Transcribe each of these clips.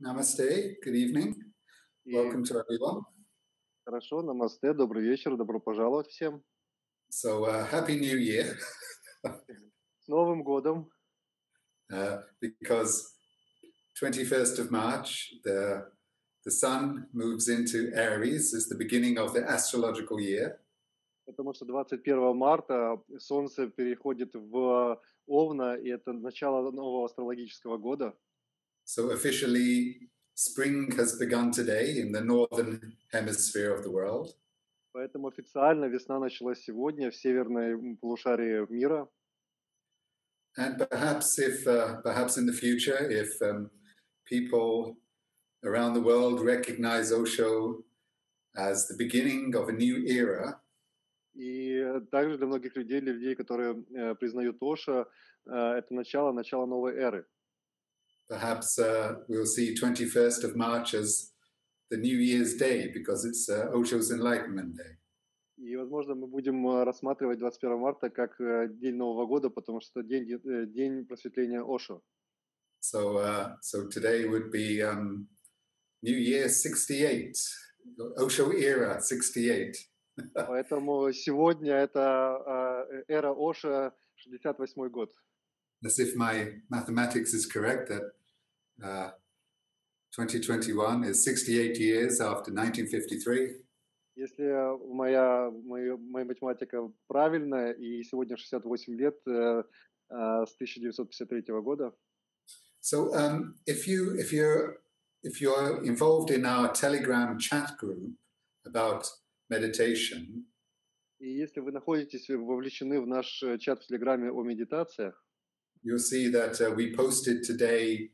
Namaste, good evening. И Welcome to everyone. хорошо, намасте, добрый вечер, добро пожаловать всем. So, Happy New Year, С Новым годом! because 21st of March, the sun moves into Aries, is the beginning of the astrological year. Потому что 21 марта Солнце переходит в Овна, и это начало нового астрологического года. So officially, spring has begun today in the northern hemisphere of the world. Поэтому официально весна началась сегодня в северной полушарии мира. And perhaps perhaps in the future, if people around the world recognize Osho as the beginning of a new era, И также для многих людей, для людей, которые признают Оша, это начало новой эры. perhaps we'll see 21st of March as the New Year's Day because it's Osho's Enlightenment Day. И, возможно, мы будем рассматривать 21 марта как День Нового года, потому что это день просветления Ошо. So today would be New Year 68, Osho era 68. Поэтому сегодня это эра Оша, 68-й год. As if my mathematics is correct, that 2021 is 68 years after 1953. Если моя математика правильная, и сегодня 68 лет с 1953 года. So if you're involved in our Telegram chat group about meditation, И если вы находитесь вовлечены в наш чат в Телеграме о медитациях, you'll see that we posted today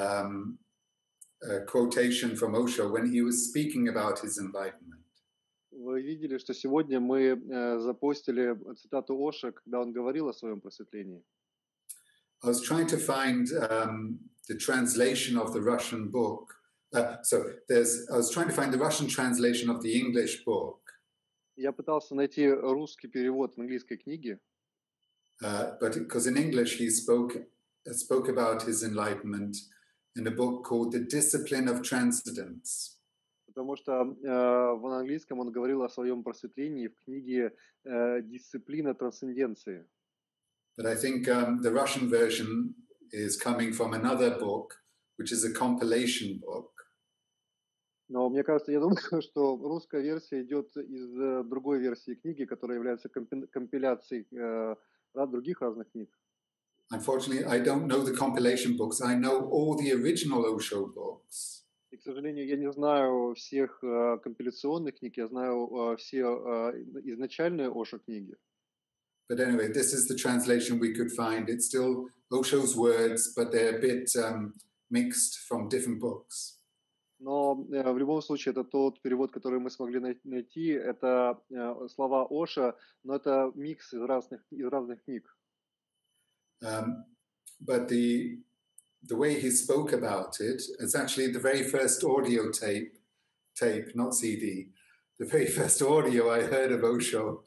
a quotation from Osho when he was speaking about his enlightenment. вы видели, что сегодня мы запостили цитату Оша, когда он говорил о своем просветлении. I was trying to find the translation of the Russian book. I was trying to find the Russian translation of the English book. Я пытался найти русский перевод английской книги, But because in English he spoke about his enlightenment in a book called The Discipline of Transcendence. потому что в английском он говорил о своем просветлении в книге «Дисциплина трансценденции». But I think the Russian version is coming from another book, which is a compilation book. Но мне кажется, я думаю, что русская версия идет из другой версии книги, которая является компиляцией других разных книг. Unfortunately, I don't know the compilation books. I know all the original Osho books. И, к сожалению, я не знаю всех компиляционных книг, я знаю все изначальные Оша книги. But anyway, this is the translation we could find. It's still Osho's words, but they're a bit mixed from different books. Но в любом случае это тот перевод, который мы смогли найти. Это слова Оша, но это микс из разных книг. But the way he spoke about it is actually the very first audio tape, not CD, the very first audio I heard of Osho,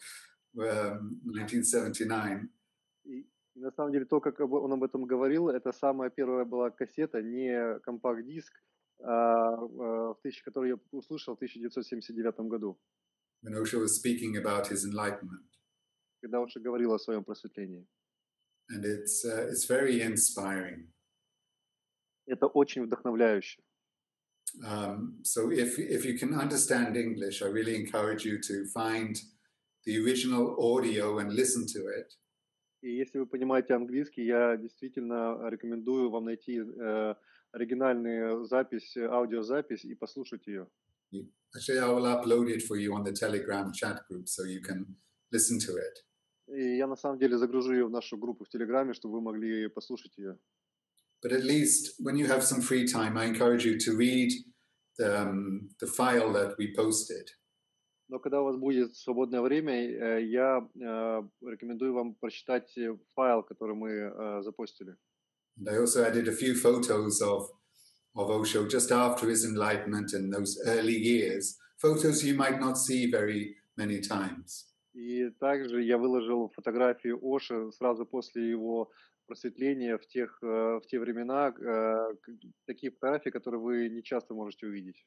1979. И на самом деле то, как он об этом говорил, это самая первая была кассета, не компакт-диск, который я услышал в 1979 году. When Osho was speaking about his enlightenment. Когда Оша говорил о своем просветлении. And it's very inspiring. Это очень вдохновляюще. So if you can understand English, I really encourage you to find the original audio and listen to it. И если вы понимаете английский, я действительно рекомендую вам найти оригинальную запись, аудиозапись и послушать ее. Actually, I will upload it for you on the Telegram chat group so you can listen to it. И я на самом деле загружу ее в нашу группу в Телеграме, чтобы вы могли послушать ее. But at least when you have some free time, I encourage you to read the file that we posted. Но когда у вас будет свободное время, я рекомендую вам прочитать файл, который мы запостили. And I also added a few photos of Osho just after his enlightenment and those early years. Photos you might not see very many times. И также я выложил фотографии Оши сразу после его просветления в те времена, такие фотографии, которые вы не часто можете увидеть.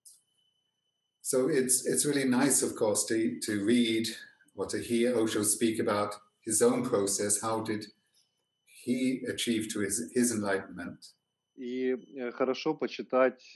So it's really nice, of course, to read or to hear Osho speak about his own process. How did he achieve to his enlightenment? И хорошо почитать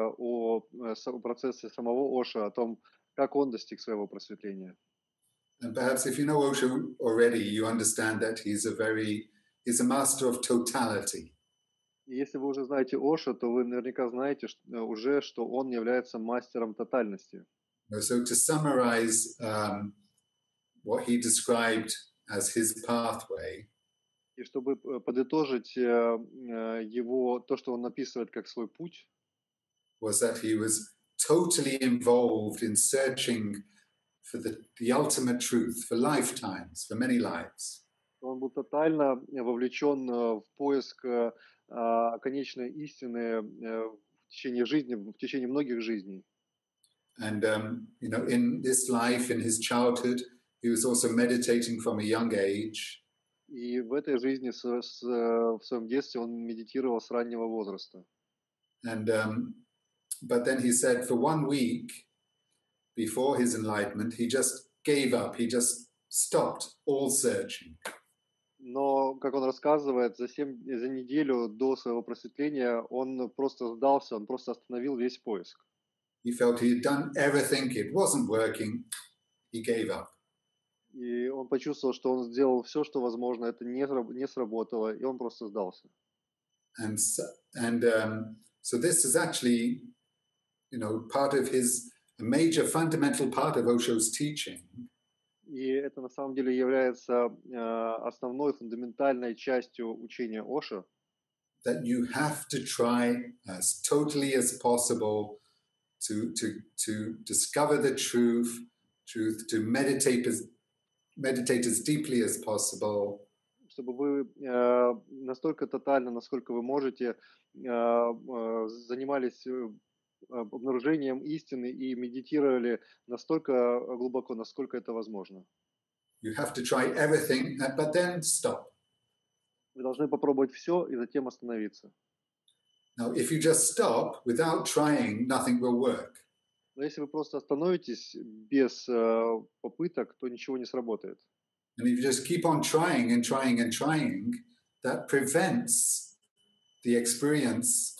о процессе самого Оша, о том, как он достиг своего просветления. And perhaps if you know Osho already, you understand that he's a master of totality. И если вы уже знаете Оша, то вы наверняка знаете уже, что он является мастером тотальности. So to summarize what he described as his pathway, И чтобы подытожить то, что он описывает как свой путь, was that he was totally involved in searching for the ultimate truth for lifetimes, for many lives. он был тотально вовлечен в поиск конечной истины в течение жизни, в течение многих жизней. And in this life, in his childhood, he was also meditating from a young age. И в этой жизни, в своем детстве, он медитировал с раннего возраста. And but then he said, for 1 week before his enlightenment, he just gave up. He just stopped all searching. Но, как он рассказывает, за неделю до своего просветления он просто сдался, он просто остановил весь поиск. He felt he had done everything. It wasn't working. He gave up. И он почувствовал, что он сделал все, что возможно, это не сработало, и он просто сдался. And so this is actually, part of a major fundamental part of Osho's teaching. И это на самом деле является основной фундаментальной частью учения Оша. That you have to try as totally as possible to discover the truth, to meditate as deeply as possible. Чтобы вы настолько тотально, насколько вы можете, занимались обнаружением истины и медитировали настолько глубоко, насколько это возможно. You have to try everything, but then stop. Вы должны попробовать все и затем остановиться. Now, if you just stop without trying, nothing will work. Но если вы просто остановитесь без попыток, то ничего не сработает. And if you just keep on trying and trying and trying, that prevents the experience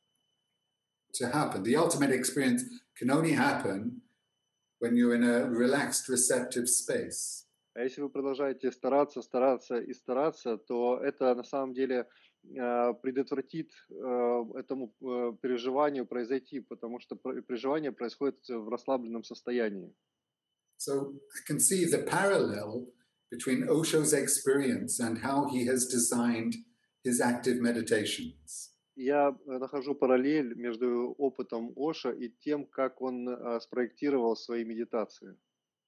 to happen. The ultimate experience can only happen when you're in a relaxed, receptive space. А если вы продолжаете стараться, то это на самом деле предотвратит этому переживанию произойти, потому что переживание происходит в расслабленном состоянии. So I can see the parallel between Osho's experience and how he has designed his active meditations. Я нахожу параллель между опытом Оша и тем, как он спроектировал свои медитации.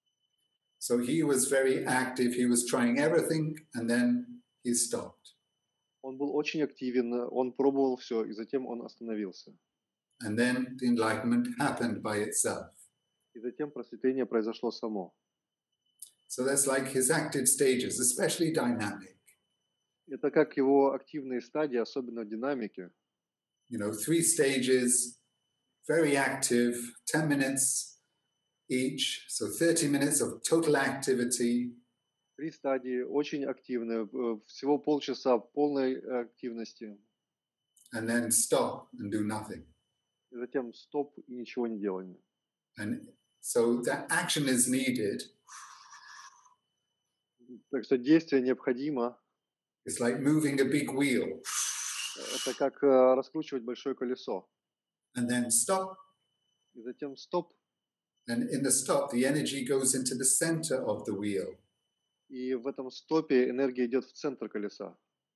So he was very active. He was trying everything, and then he stopped. Он был очень активен, он пробовал все, и затем он остановился. And then the enlightenment happened by itself. И затем просветление произошло само. So that's like his active stages, especially dynamic. Это как его активные стадии, особенно в динамике. 3 stages, very active, 10 minutes each, so 30 minutes of total activity. 3 стадии очень активные, всего полчаса полной активности. And then stop and do nothing. И затем стоп и ничего не делание. And so that action is needed. Так что действие необходимо. It's like moving a big wheel. Это как раскручивать большое колесо. And then stop. И затем стоп. And in the stop, the energy goes into the center of the wheel. И в этом стопе энергия идет в центр колеса.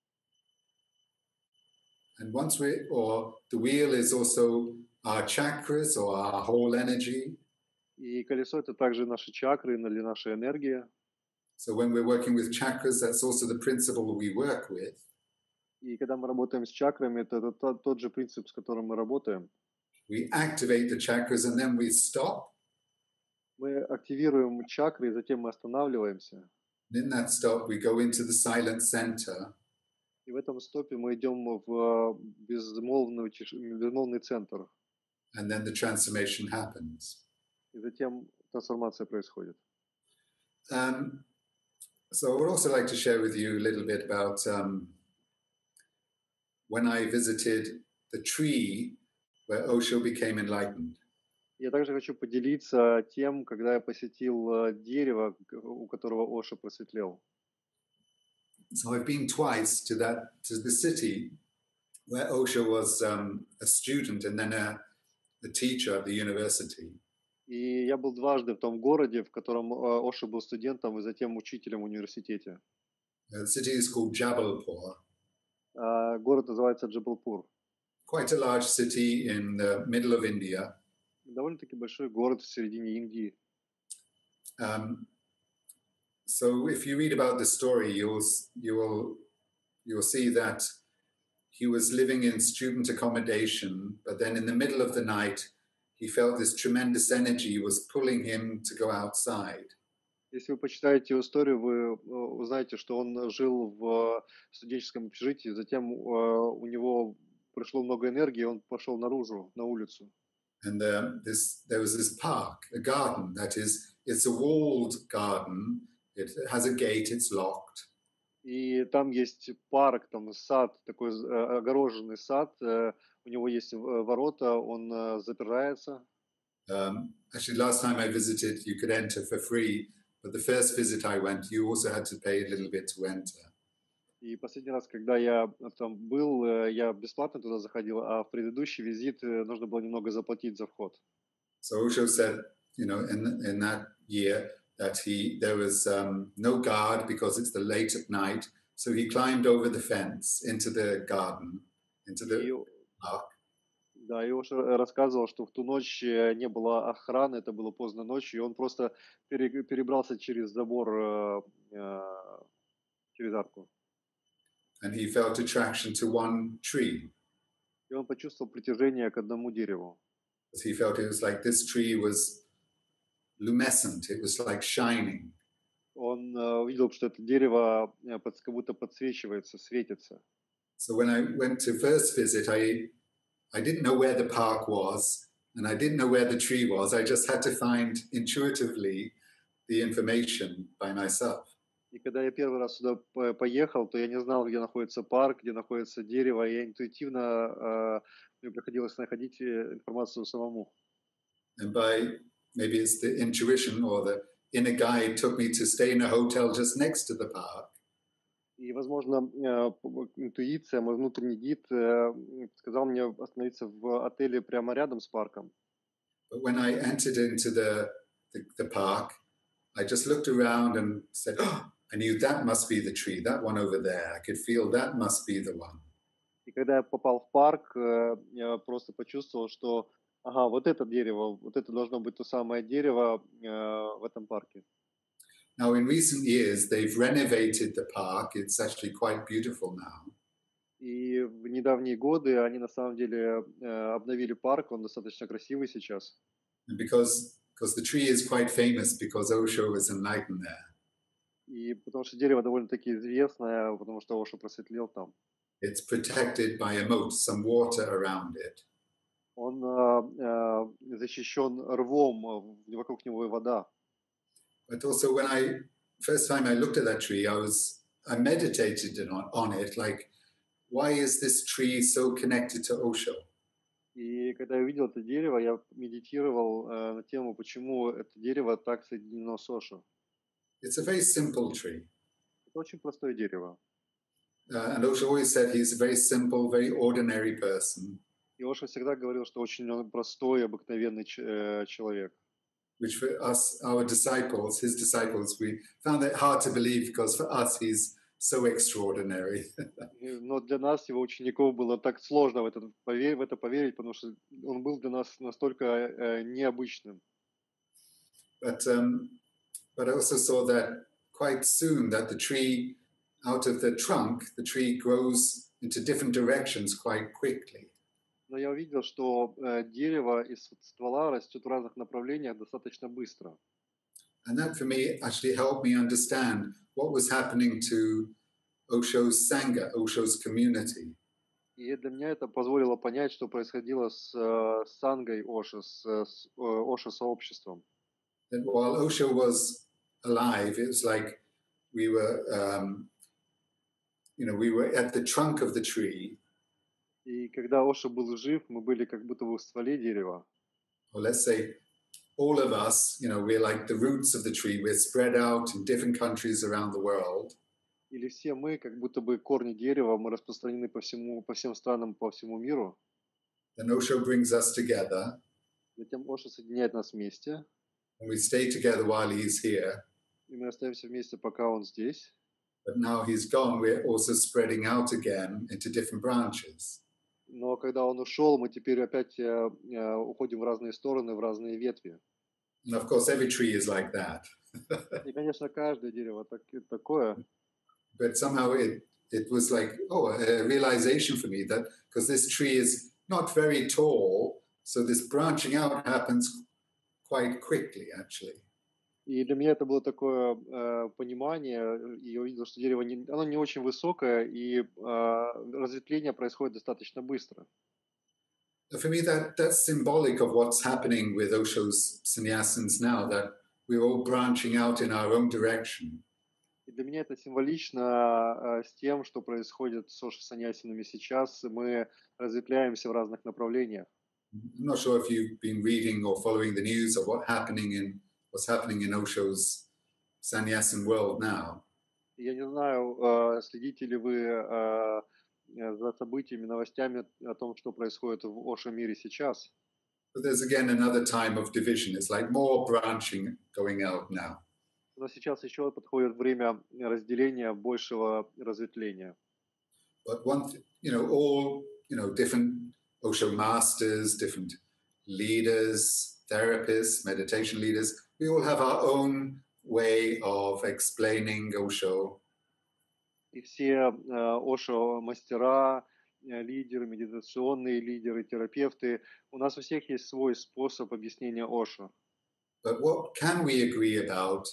And the wheel is also our chakras or our whole energy. И колесо это также наши чакры или наша энергия. So when we're working with chakras, that's also the principle we work with. И когда мы работаем с чакрами, это тот же принцип, с которым мы работаем. We activate the chakras and then we stop. Мы активируем чакры, и затем мы останавливаемся. And in that stop, we go into the silent center. И в этом стопе мы идем в безмолвный центр, and then the transformation happens. и затем трансформация происходит. Um, so I would also like to share with you a little bit about when I visited the tree where Osho became enlightened. Я также хочу поделиться тем, когда я посетил дерево, у которого Оша просветлел. So I've been twice to the city where Osho was a student and then a teacher at the university. И я был дважды в том городе, в котором Оша был студентом и затем учителем в университете. The city is called Jabalpur, Город называется Джабалпур. quite a large city in the middle of India. Довольно-таки большой город в середине Индии. So if you read about the story, you'll see that he was living in student accommodation, but then in the middle of the night, he felt this tremendous energy was pulling him to go outside. Если вы почитаете историю, вы узнаете, что он жил в студенческом общежитии, затем у него пришло много энергии, и он пошел наружу, на улицу. And there was this park, a garden that is, it's a walled garden. It has a gate, it's locked. И там есть парк, там сад, такой огороженный сад, у него есть ворота, он запирается. Actually, last time I visited, you could enter for free, but the first visit I went, you also had to pay a little bit to enter. И последний раз, когда я там был, я бесплатно туда заходил, а в предыдущий визит нужно было немного заплатить за вход. So Osho said, in that year that there was no guard because it's the late at night. So he climbed over the fence into the garden, into the park. Да, и Оша рассказывал, что в ту ночь не было охраны, это было поздно ночью, и он просто перебрался через забор, через арку. And he felt attraction to one tree. И он почувствовал притяжение к одному дереву. He felt it was like this tree was lumescent, it was like shining. Он увидел, что это дерево как будто подсвечивается, светится. So when I went to first visit, I didn't know where the park was, and I didn't know where the tree was. I just had to find intuitively the information by myself. И когда я первый раз сюда поехал, то я не знал, где находится парк, где находится дерево, и я интуитивно, мне приходилось находить информацию самому. And maybe it's the intuition or the inner guide took me to stay in a hotel just next to the park. И, возможно, интуиция, мой внутренний гид сказал мне остановиться в отеле прямо рядом с парком. But when I entered into the park, I just looked around and said, oh, I knew that must be the tree, that one over there. I could feel that must be the one. И когда я попал в парк, я просто почувствовал, что, ага, вот это дерево, вот это должно быть то самое дерево в этом парке. Now, in recent years, they've renovated the park. It's actually quite beautiful now. И в недавние годы они на самом деле обновили парк, он достаточно красивый сейчас. And because the tree is quite famous because Osho was enlightened there. И потому что дерево довольно-таки известное, потому что Оша просветлел там. It's protected by a moat, some water around it. Он защищен рвом, вокруг него и вода. But also, when first time I looked at that tree, I meditated on it, like, why is this tree so connected to Osho? И когда я увидел это дерево, я медитировал на тему, почему это дерево так соединено с Ошо. It's a very simple tree. Это очень простое дерево. And Osho always said he's a very simple, very ordinary person. И Ошо всегда говорил, что очень он простой, обыкновенный человек. Which for us, our disciples, his disciples, we found it hard to believe because for us he's so extraordinary. Но для нас, его учеников, было так сложно в это поверить, потому что он был для нас настолько необычным. But I also saw that quite soon that the tree, out of the trunk, the tree grows into different directions quite quickly. Но я увидел, что дерево из ствола растет в разных направлениях достаточно быстро. And that for me actually helped me understand what was happening to Osho's Sangha, Osho's community. И для меня это позволило понять, что происходило с сангой Оши, Оши-сообществом. That while Osho was alive, it was like we were, we were at the trunk of the tree, И когда Оша был жив, мы были как будто бы в стволе дерева. or let's say all of us, we're like the roots of the tree. We're spread out in different countries around the world. Или все мы, как будто бы корни дерева, мы распространены по всем странам, по всему миру. Then Osho brings us together, Затем Оша соединяет нас вместе, and we stay together while he's here. и мы остаемся вместе, пока он здесь. But now he's gone, we're also spreading out again into different branches. Но когда он ушел, мы теперь опять уходим в разные стороны, в разные ветви. And of course, every tree is like that. И, конечно, каждое дерево такое. But somehow it was like, a realization for me that because this tree is not very tall, so this branching out happens quite quickly, actually. И для меня это было такое понимание, и я увидел, что дерево оно не очень высокое, и разветвление происходит достаточно быстро. For me, that's symbolic of what's happening with Osho's sannyasins now, that we're all branching out in our own direction. И для меня это символично с тем, что происходит с Оши-саньясинами сейчас. Мы разветвляемся в разных направлениях. I'm not sure if you've been reading or following the news of what's happening in Osho's sannyasin world now. Я не знаю, следите ли вы за событиями, новостями о том, что происходит в Оша-мире сейчас. But there's again another time of division. It's like more branching going out now. Но сейчас еще подходит время разделения, большего разветвления. But all different Osho masters, different leaders, therapists, meditation leaders, we all have our own way of explaining Osho. И все Ошо-мастера, лидеры, медитационные лидеры, терапевты, у нас у всех есть свой способ объяснения Ошо. But what can we agree about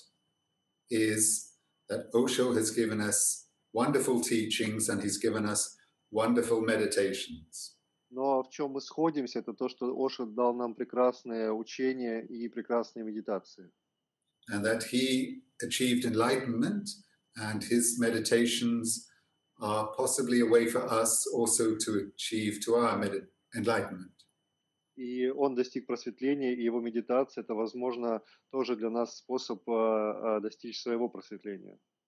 is that Osho has given us wonderful teachings and he's given us wonderful meditations. Но в чем мы сходимся, это то, что Ошо дал нам прекрасные учения и прекрасные медитации. And that he achieved enlightenment, and his meditations are possibly a way for us also to achieve to our enlightenment. И он достиг просветления, и его медитация – это, возможно, тоже для нас способ достичь своего просветления.